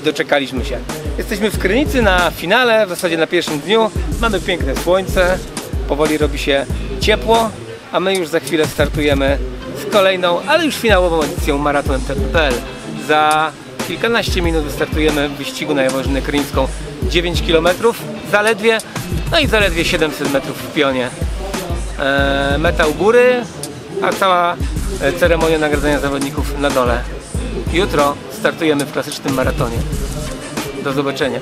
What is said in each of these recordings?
i doczekaliśmy się. Jesteśmy w Krynicy na finale, w zasadzie na pierwszym dniu. Mamy piękne słońce, powoli robi się ciepło, a my już za chwilę startujemy z kolejną, ale już finałową edycją Maratonu MTB.pl. Za kilkanaście minut wystartujemy w wyścigu na Jaworzynę Krynicką. 9 km zaledwie, no i zaledwie 700 metrów w pionie. Meta u góry, a cała ceremonia nagradzania zawodników na dole. Jutro startujemy w klasycznym maratonie. Do zobaczenia.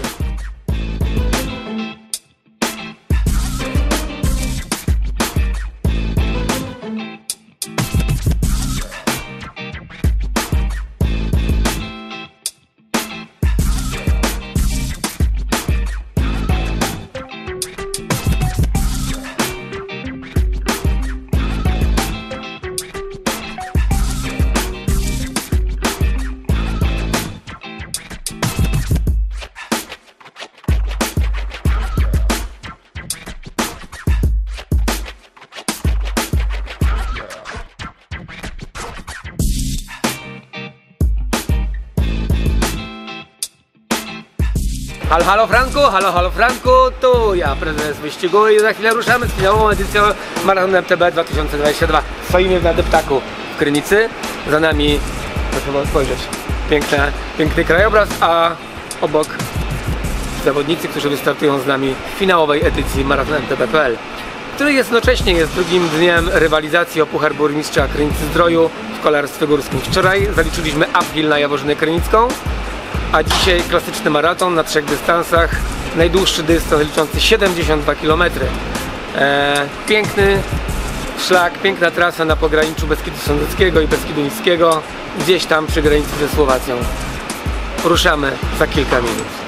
Halo Franku, halo Franku, tu ja, prezes wyścigu i za chwilę ruszamy z finałową edycją Maratonu MTB 2022. Stoimy na deptaku w Krynicy, za nami, proszę spojrzeć, piękny krajobraz, a obok zawodnicy, którzy wystartują z nami w finałowej edycji Maratonu MTB.pl, który jednocześnie jest drugim dniem rywalizacji o Puchar Burmistrza Krynicy-Zdroju w kolarstwie górskim. Wczoraj zaliczyliśmy uphill na Jaworzynę Krynicką, a dzisiaj klasyczny maraton na 3 dystansach, najdłuższy dystans liczący 72 km. Piękny szlak, piękna trasa na pograniczu Beskidu Sądeckiego i Beskidu Niskiego, gdzieś tam przy granicy ze Słowacją. Ruszamy za kilka minut.